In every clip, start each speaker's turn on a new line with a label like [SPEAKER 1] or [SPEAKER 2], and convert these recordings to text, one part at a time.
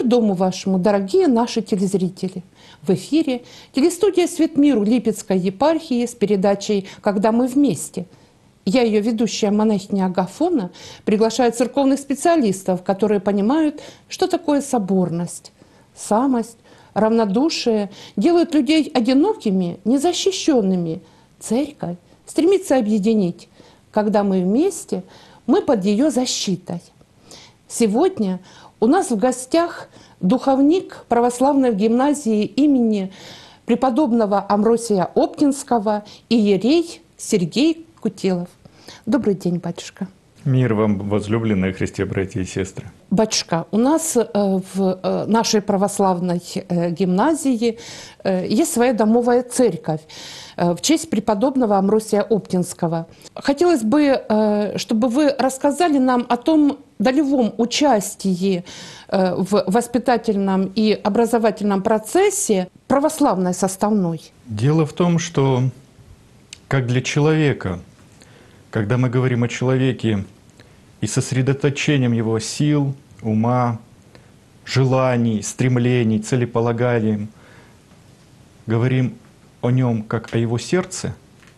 [SPEAKER 1] Мир дому вашему, дорогие наши телезрители! В эфире телестудия «Свет миру» Липецкой епархии с передачей «Когда мы вместе». Я, ее ведущая монахиня Агафона, приглашаю церковных специалистов, которые понимают, что такое соборность, самость, равнодушие, делают людей одинокими, незащищенными. Церковь стремится объединить. Когда мы вместе, мы под ее защитой. Сегодня у нас в гостях духовник православной гимназии имени преподобного Амвросия Оптинского иерей Сергей Кутилов. Добрый день, батюшка.
[SPEAKER 2] Мир вам, возлюбленные Христе, братья и сестры.
[SPEAKER 1] Батюшка, у нас в нашей православной гимназии есть своя домовая церковь в честь преподобного Амвросия Оптинского. Хотелось бы, чтобы вы рассказали нам о том долевом участии в воспитательном и образовательном процессе православной составной.
[SPEAKER 2] Дело в том, что как для человека, когда мы говорим о человеке и сосредоточением его сил, ума, желаний, стремлений, целеполаганий, говорим о нем как о его сердце,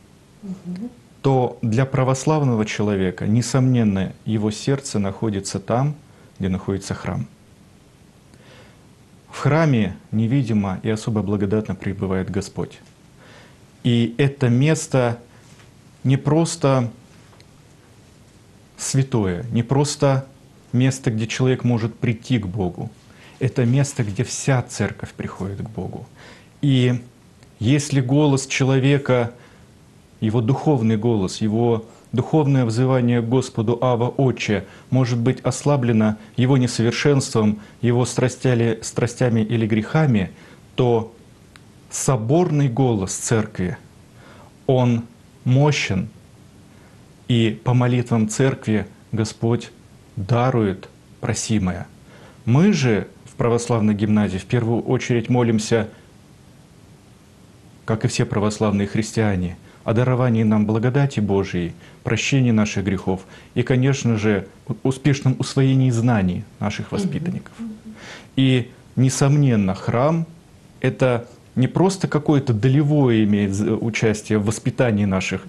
[SPEAKER 2] то для православного человека, несомненно, его сердце находится там, где находится храм. В храме невидимо и особо благодатно пребывает Господь. И это место не просто святое, не просто место, где человек может прийти к Богу. Это место, где вся церковь приходит к Богу. И если голос человека, его духовный голос, его духовное взывание к Господу «Ава, Отче» может быть ослаблено его несовершенством, его страстями или грехами, то соборный голос церкви, он мощен, и по молитвам церкви Господь дарует просимое. Мы же в православной гимназии в первую очередь молимся, как и все православные христиане, о даровании нам благодати Божией, прощении наших грехов и, конечно же, успешном усвоении знаний наших воспитанников. И, несомненно, храм — это не просто какое-то долевое имеет участие в воспитании наших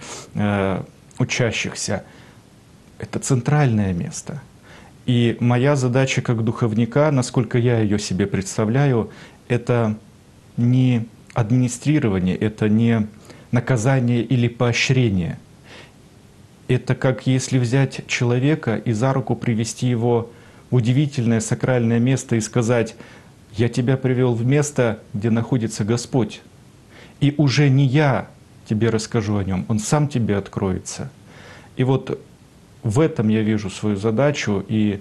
[SPEAKER 2] учащихся, это центральное место. И моя задача как духовника, насколько я ее себе представляю, это не администрирование, это не наказание или поощрение. Это как если взять человека и за руку привести его в удивительное сакральное место и сказать: «Я тебя привел в место, где находится Господь, и уже не я тебе расскажу о нем, Он сам тебе откроется». И вот в этом я вижу свою задачу, и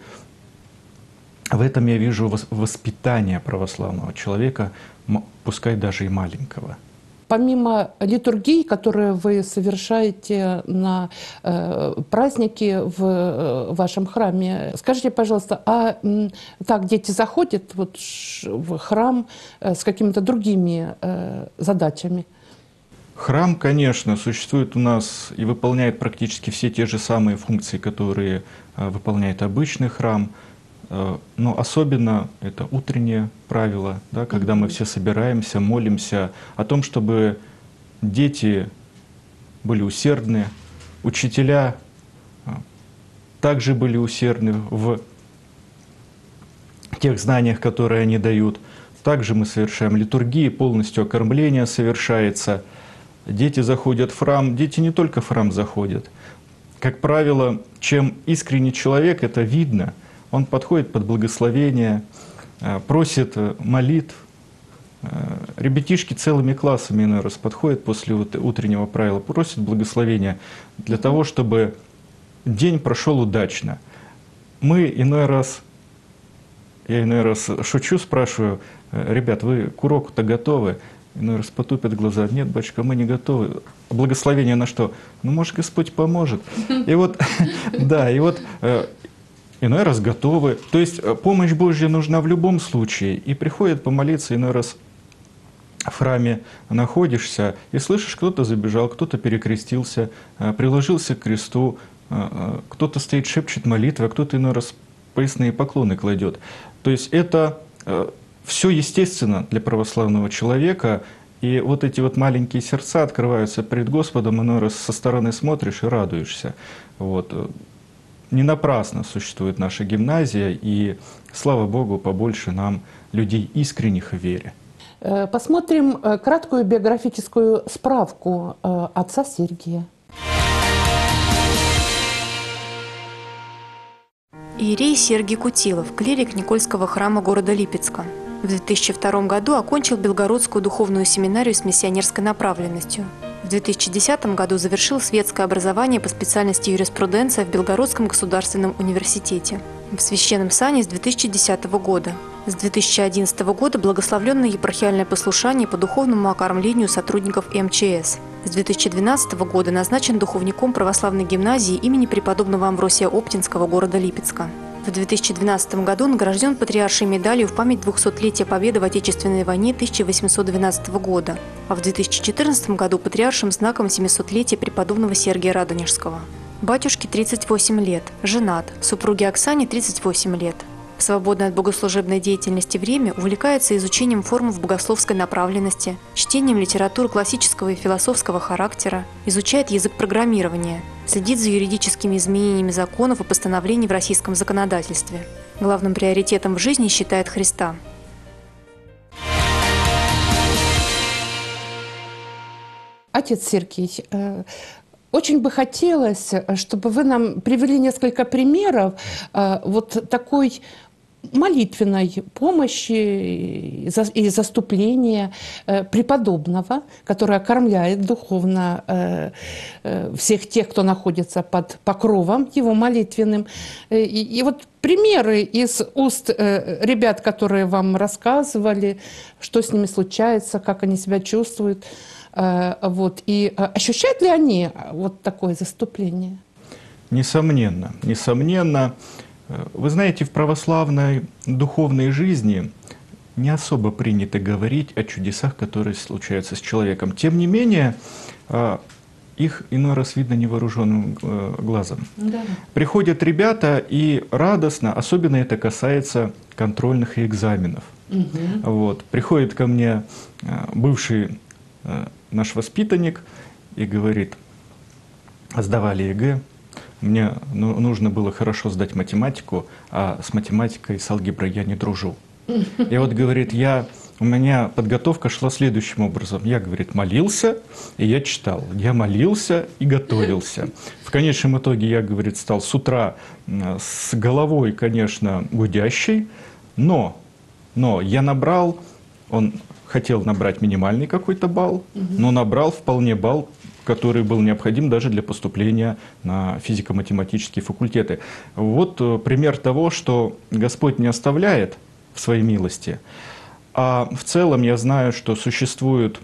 [SPEAKER 2] в этом я вижу воспитание православного человека, пускай даже и маленького.
[SPEAKER 1] Помимо литургий, которые вы совершаете на праздники в вашем храме, скажите, пожалуйста, а так дети заходят вот в храм с какими-то другими задачами?
[SPEAKER 2] Храм, конечно, существует у нас и выполняет практически все те же самые функции, которые выполняет обычный храм. Но особенно это утреннее правило, да, когда мы все собираемся, молимся о том, чтобы дети были усердны, учителя также были усердны в тех знаниях, которые они дают. Также мы совершаем литургии, полностью окормление совершается. Дети заходят в храм, дети не только в храм заходят. Как правило, чем искренний человек, это видно. Он подходит под благословение, просит молитв. Ребятишки целыми классами иной раз подходят после утреннего правила, просят благословения для того, чтобы день прошел удачно. Мы иной раз, я иной раз шучу, спрашиваю: ребят, вы к уроку-то готовы? Иной раз потупят глаза: нет, батюшка, мы не готовы. Благословение на что? Ну, может, Господь поможет. И вот, да, и вот иной раз готовы. То есть помощь Божья нужна в любом случае. И приходят помолиться, иной раз в храме находишься, и слышишь, кто-то забежал, кто-то перекрестился, приложился к кресту, кто-то стоит, шепчет молитвы, а кто-то иной раз поясные поклоны кладет. То есть это все естественно для православного человека, и вот эти вот маленькие сердца открываются перед Господом, иной раз со стороны смотришь и радуешься. Вот. Не напрасно существует наша гимназия, и, слава Богу, побольше нам людей искренних в вере.
[SPEAKER 1] Посмотрим краткую биографическую справку отца Сергия.
[SPEAKER 3] Иерей Сергий Кутилов, клирик Никольского храма города Липецка. В 2002 году окончил Белгородскую духовную семинарию с миссионерской направленностью. В 2010 году завершил светское образование по специальности юриспруденция в Белгородском государственном университете. В священном сане с 2010 года. С 2011 года благословленное епархиальное послушание по духовному окормлению сотрудников МЧС. С 2012 года назначен духовником православной гимназии имени преподобного Амвросия Оптинского города Липецка. В 2012 году награжден патриаршей медалью в память 200-летия Победы в Отечественной войне 1812 года, а в 2014 году патриаршим знаком 700-летия преподобного Сергия Радонежского. Батюшке 38 лет, женат, супруге Оксане 38 лет. В свободное от богослужебной деятельности время увлекается изучением форм богословской направленности, чтением литературы классического и философского характера, изучает язык программирования, следит за юридическими изменениями законов и постановлений в российском законодательстве. Главным приоритетом в жизни считает Христа.
[SPEAKER 1] Отец Сергий, очень бы хотелось, чтобы вы нам привели несколько примеров вот такой молитвенной помощи и заступления преподобного, который окормляет духовно всех тех, кто находится под покровом его молитвенным. И вот примеры из уст ребят, которые вам рассказывали, что с ними случается, как они себя чувствуют. Вот. И ощущают ли они вот такое заступление?
[SPEAKER 2] Несомненно, несомненно. Вы знаете, в православной духовной жизни не особо принято говорить о чудесах, которые случаются с человеком. Тем не менее, их иной раз видно невооруженным глазом. Да. Приходят ребята и радостно, особенно это касается контрольных и экзаменов. Угу. Вот. Приходит ко мне бывший наш воспитанник и говорит: сдавали ЕГЭ, мне нужно было хорошо сдать математику, а с математикой, с алгеброй я не дружу. И вот, говорит, у меня подготовка шла следующим образом. Я, говорит, молился, и я читал. Я молился и готовился. В конечном итоге я, говорит, стал с утра с головой, конечно, гудящей, но я набрал, он хотел набрать минимальный какой-то балл, но набрал вполне балл, который был необходим даже для поступления на физико-математические факультеты. Вот пример того, что Господь не оставляет в своей милости. А в целом я знаю, что существуют,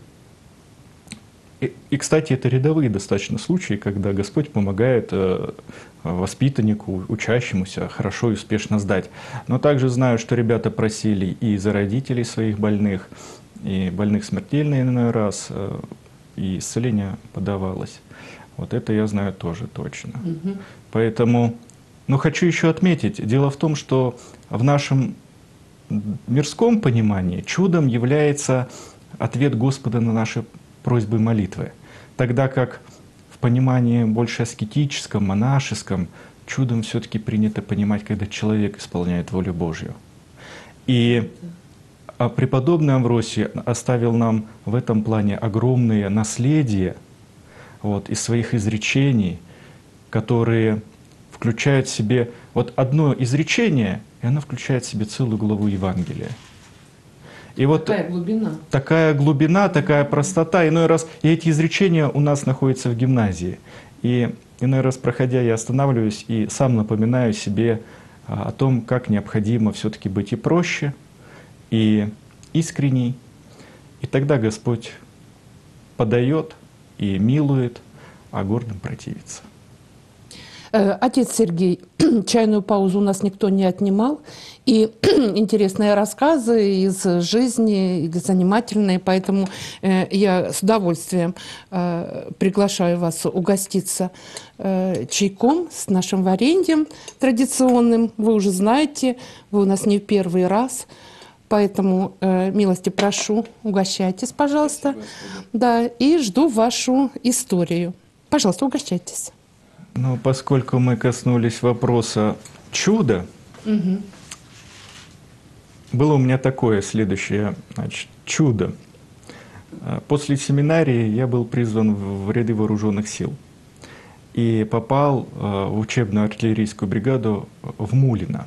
[SPEAKER 2] и кстати, это рядовые достаточно случаи, когда Господь помогает воспитаннику, учащемуся хорошо и успешно сдать. Но также знаю, что ребята просили и за родителей своих больных, и больных смертельно иной раз, и исцеление подавалось. Вот это я знаю тоже точно. Угу. Поэтому, хочу еще отметить, дело в том, что в нашем мирском понимании чудом является ответ Господа на наши просьбы и молитвы. Тогда как в понимании больше аскетическом, монашеском, чудом все-таки принято понимать, когда человек исполняет волю Божью. И преподобный Амвросий оставил нам в этом плане огромное наследие из своих изречений, которые включают в себе одно изречение, и оно включает в себе целую главу Евангелия. И
[SPEAKER 1] такая глубина.
[SPEAKER 2] Такая глубина, такая простота. Иной раз и эти изречения у нас находятся в гимназии. И иной раз, проходя, я останавливаюсь и сам напоминаю себе о том, как необходимо все-таки быть и проще, и искренний. И тогда Господь подает и милует, а гордым противится.
[SPEAKER 1] Отец Сергий, чайную паузу у нас никто не отнимал. И интересные рассказы из жизни, занимательные. Поэтому я с удовольствием приглашаю вас угоститься чайком с нашим вареньем традиционным. Вы уже знаете, вы у нас не в первый раз. Поэтому милости прошу, угощайтесь, пожалуйста. Да, и жду вашу историю. Пожалуйста, угощайтесь.
[SPEAKER 2] Ну, поскольку мы коснулись вопроса чуда, было у меня такое следующее, значит, чудо. После семинарии я был призван в ряды вооруженных сил и попал в учебную артиллерийскую бригаду в Мулино.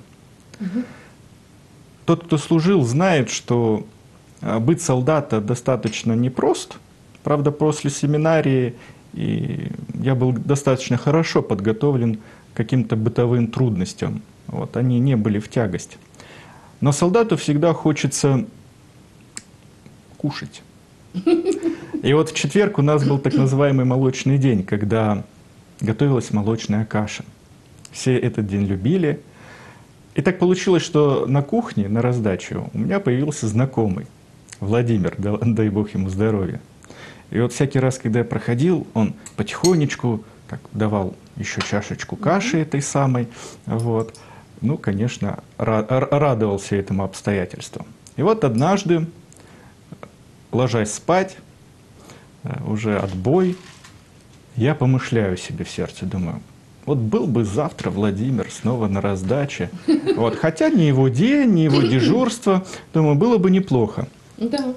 [SPEAKER 2] Тот, кто служил, знает, что быть солдатом достаточно непрост. Правда, после семинарии я был достаточно хорошо подготовлен к каким-то бытовым трудностям. Вот, они не были в тягость. Но солдату всегда хочется кушать. И вот в четверг у нас был так называемый молочный день, когда готовилась молочная каша. Все этот день любили. И так получилось, что на кухне, на раздачу, у меня появился знакомый, Владимир, дай бог ему здоровья. И вот всякий раз, когда я проходил, он потихонечку так давал еще чашечку каши этой самой. Вот. Ну, конечно, радовался этому обстоятельству. И вот однажды, ложась спать, уже отбой, я помышляю себе в сердце, думаю, вот был бы завтра Владимир снова на раздаче. Вот. Хотя не его день, не его дежурство, думаю, было бы неплохо.
[SPEAKER 1] Да.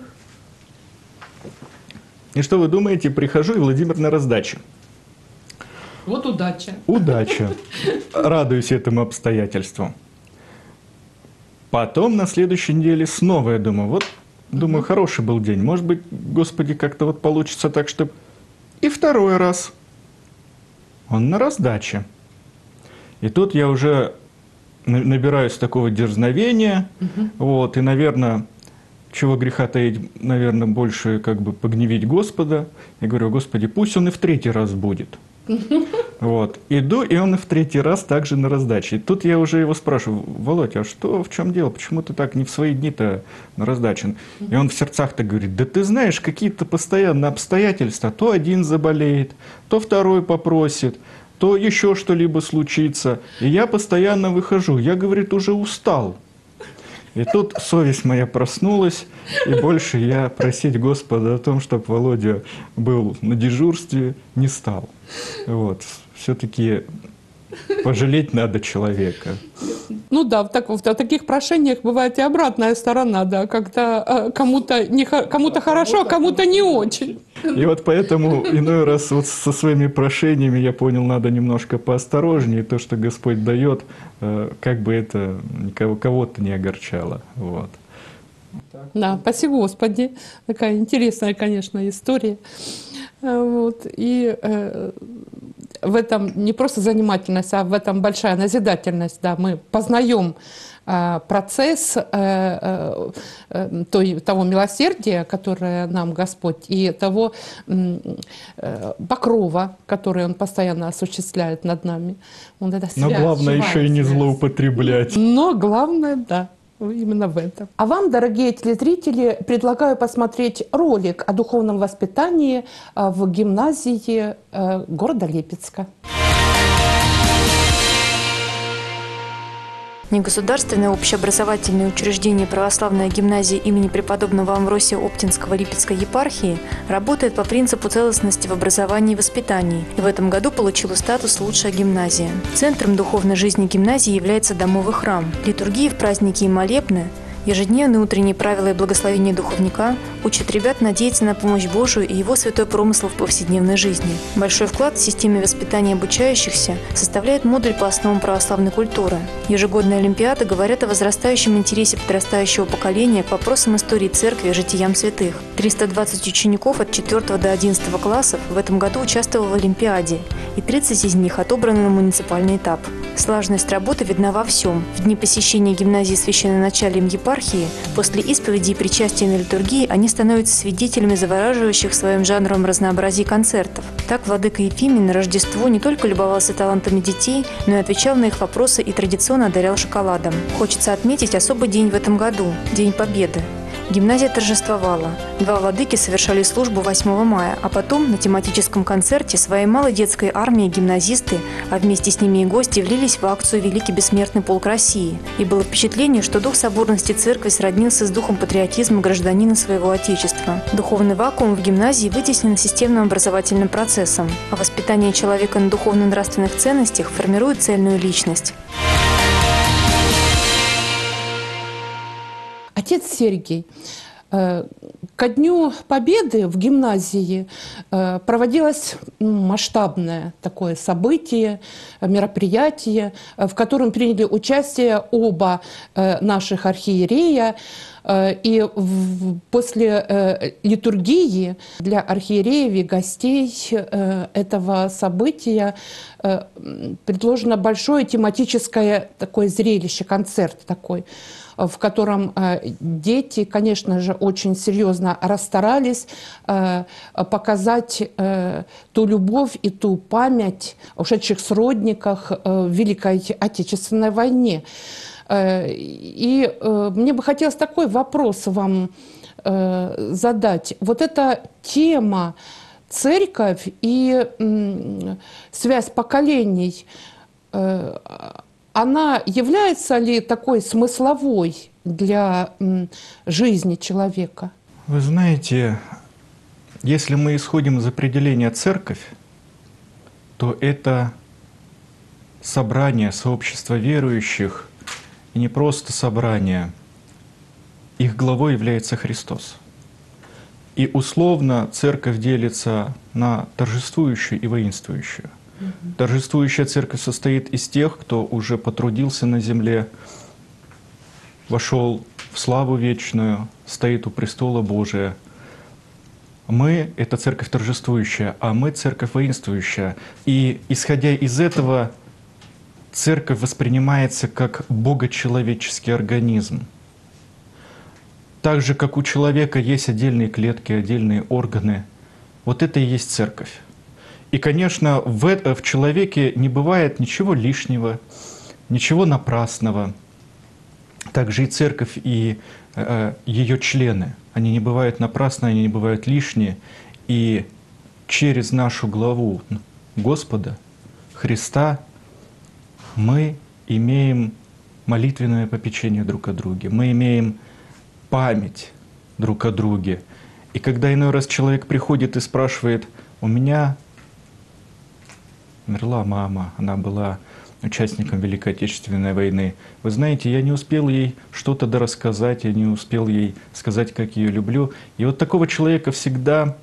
[SPEAKER 2] И что вы думаете, прихожу, и Владимир на раздаче.
[SPEAKER 1] Вот удача.
[SPEAKER 2] Удача. Радуюсь этому обстоятельству. Потом на следующей неделе снова я думаю, думаю, хороший был день. Может быть, Господи, как-то вот получится так, чтобы... И второй раз. Он на раздаче. И тут я уже набираюсь такого дерзновения. Вот, и, наверное, чего греха таить, наверное, больше как бы погневить Господа. Я говорю, Господи, пусть он и в третий раз будет. Вот. Иду, и он и в третий раз также на раздаче. И тут я уже его спрашиваю, Володь, а что, в чем дело? Почему ты так не в свои дни-то на раздаче? И он в сердцах-то говорит, да ты знаешь, какие-то постоянные обстоятельства. То один заболеет, то второй попросит, то еще что-либо случится. И я постоянно выхожу. Я, говорит, уже устал. И тут совесть моя проснулась, и больше я просить Господа о том, чтобы Володя был на дежурстве, не стал. Вот. Все-таки пожалеть надо человека.
[SPEAKER 1] Ну да, в таких прошениях бывает и обратная сторона, да, когда кому-то хорошо, а кому-то не очень.
[SPEAKER 2] И вот поэтому иной раз вот со своими прошениями я понял, надо немножко поосторожнее. То, что Господь дает, как бы это кого-то не огорчало. Вот.
[SPEAKER 1] Да, спаси Господи. Такая интересная, конечно, история. Вот. И в этом не просто занимательность, а в этом большая назидательность. Да. Мы познаем процесс того милосердия, которое нам Господь, и того покрова, который Он постоянно осуществляет над нами.
[SPEAKER 2] Но главное еще и не злоупотреблять.
[SPEAKER 1] Но главное, да. Именно в этом. А вам, дорогие телезрители, предлагаю посмотреть ролик о духовном воспитании в гимназии города Липецка.
[SPEAKER 3] Негосударственное общеобразовательное учреждение православная гимназия имени преподобного Амвросия Оптинского Липецкой епархии работает по принципу целостности в образовании и воспитании, и в этом году получила статус «Лучшая гимназия». Центром духовной жизни гимназии является домовый храм. Литургии в праздники и молебны, ежедневные утренние правила и благословения духовника учат ребят надеяться на помощь Божию и Его святой промысл в повседневной жизни. Большой вклад в системе воспитания обучающихся составляет модуль по основам православной культуры. Ежегодные олимпиады говорят о возрастающем интересе подрастающего поколения к вопросам истории церкви и житиям святых. 320 учеников от 4 до 11 классов в этом году участвовало в олимпиаде, и 30 из них отобраны на муниципальный этап. Слаженность работы видна во всем. В дни посещения гимназии священноначалием епархии, после исповеди и причастия на литургии они становятся свидетелями завораживающих своим жанром разнообразия концертов. Так владыка Ефимий на Рождество не только любовался талантами детей, но и отвечал на их вопросы и традиционно одарял шоколадом. Хочется отметить особый день в этом году – День Победы. Гимназия торжествовала. Два владыки совершали службу 8 мая, а потом на тематическом концерте своей малой детской армии гимназисты, а вместе с ними и гости, влились в акцию «Великий бессмертный полк России». И было впечатление, что дух соборности церкви сроднился с духом патриотизма гражданина своего Отечества. Духовный вакуум в гимназии вытеснен системным образовательным процессом, а воспитание человека на духовно-нравственных ценностях формирует цельную личность.
[SPEAKER 1] Отец Сергий, ко Дню Победы в гимназии проводилось масштабное такое событие, мероприятие, в котором приняли участие оба наших архиерея. И после литургии для архиереев и гостей этого события предложено большое тематическое такое зрелище, концерт такой, в котором дети, конечно же, очень серьезно расстарались показать ту любовь и ту память о ушедших сродниках в Великой Отечественной войне. И мне бы хотелось такой вопрос вам задать. Вот эта тема церковь и связь поколений, она является ли такой смысловой для жизни человека?
[SPEAKER 2] Вы знаете, если мы исходим из определения «церковь», то это собрание, сообщество верующих, и не просто собрание. Их главой является Христос. И условно церковь делится на торжествующую и воинствующую. Торжествующая церковь состоит из тех, кто уже потрудился на земле, вошел в славу вечную, стоит у престола Божия. Мы — это церковь торжествующая, а мы — церковь воинствующая. И исходя из этого, церковь воспринимается как богочеловеческий организм. Так же, как у человека есть отдельные клетки, отдельные органы, вот это и есть церковь. И, конечно, в человеке не бывает ничего лишнего, ничего напрасного. Также и церковь, и ее члены, они не бывают напрасны, они не бывают лишние. И через нашу главу Господа, Христа, мы имеем молитвенное попечение друг о друге, мы имеем память друг о друге. И когда иной раз человек приходит и спрашивает: «У меня умерла мама, она была участником Великой Отечественной войны. Вы знаете, я не успел ей что-то дорассказать, я не успел ей сказать, как ее люблю». И вот такого человека всегда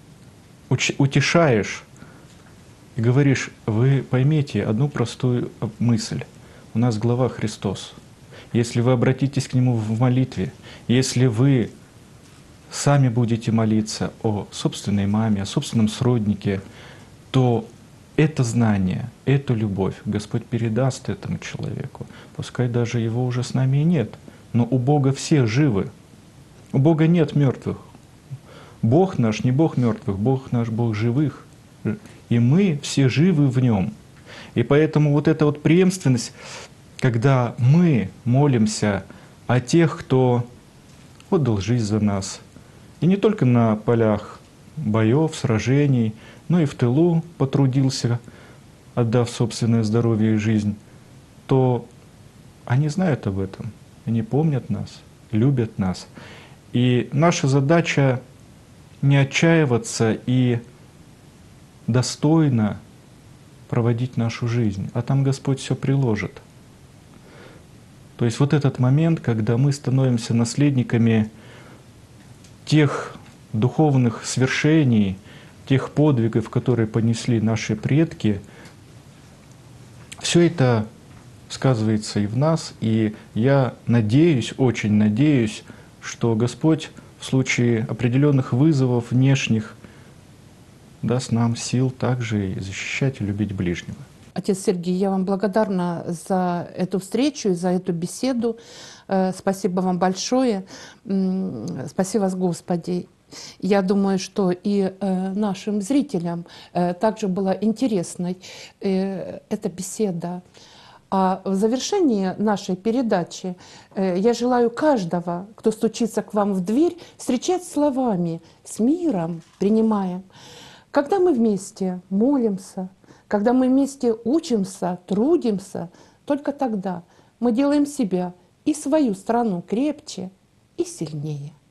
[SPEAKER 2] утешаешь и говоришь: вы поймите одну простую мысль. У нас глава Христос. Если вы обратитесь к Нему в молитве, если вы сами будете молиться о собственной маме, о собственном сроднике, то это знание, эту любовь Господь передаст этому человеку. Пускай даже его уже с нами и нет, но у Бога все живы. У Бога нет мертвых. Бог наш не Бог мертвых, Бог наш Бог живых. И мы все живы в Нем. И поэтому вот эта вот преемственность, когда мы молимся о тех, кто отдал жизнь за нас, и не только на полях боев, сражений, но и в тылу потрудился, отдав собственное здоровье и жизнь, то они знают об этом, они помнят нас, любят нас. И наша задача не отчаиваться и достойно проводить нашу жизнь, а там Господь все приложит. То есть вот этот момент, когда мы становимся наследниками тех духовных свершений, тех подвигов, которые понесли наши предки, все это сказывается и в нас, и я надеюсь, очень надеюсь, что Господь в случае определенных вызовов внешних даст нам сил также и защищать и любить ближнего.
[SPEAKER 1] Отец Сергий, я вам благодарна за эту встречу и за эту беседу. Спасибо вам большое. Спаси вас, Господи. Я думаю, что и нашим зрителям также была интересной эта беседа А в завершении нашей передачи я желаю каждого, кто стучится к вам в дверь, встречать словами «с миром принимаем». Когда мы вместе молимся, когда мы вместе учимся, трудимся, только тогда мы делаем себя и свою страну крепче и сильнее.